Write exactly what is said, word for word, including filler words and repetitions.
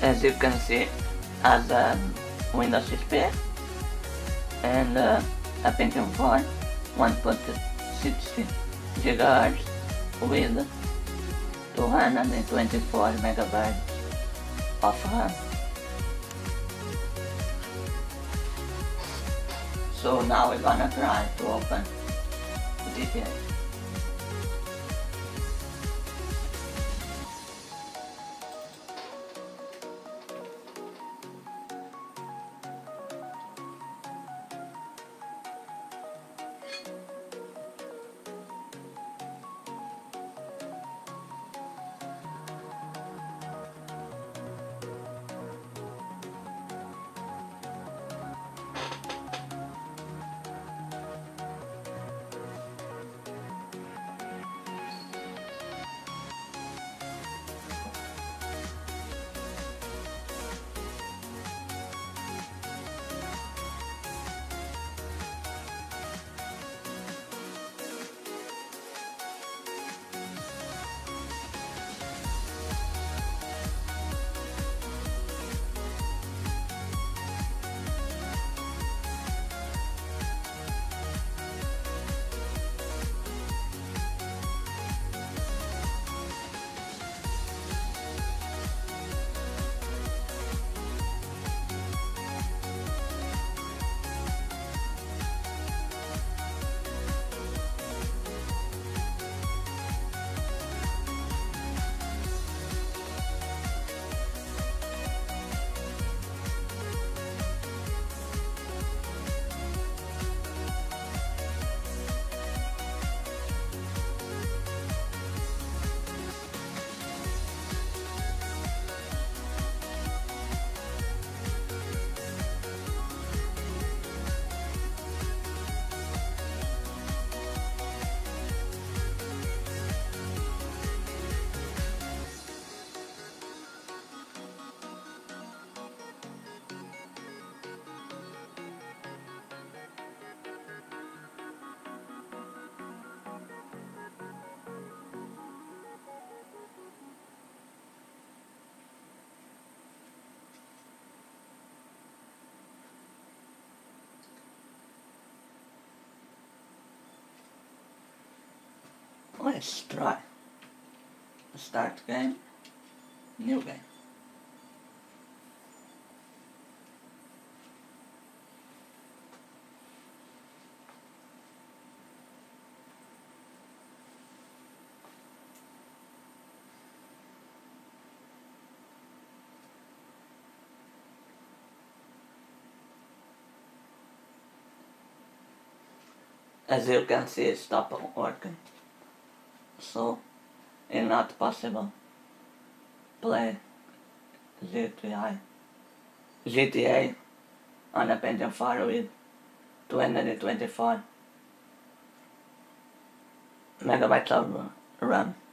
As you can see, has a Windows X P and uh, a Pentium four one point six gigahertz with two hundred twenty-four megabytes of RAM. So now we're gonna try to open G T A. Let's try. Start game, new game. As you can see, it stopped working. So it's not possible play G T A, G T A on a Pentium four with two hundred twenty-four megabytes of RAM.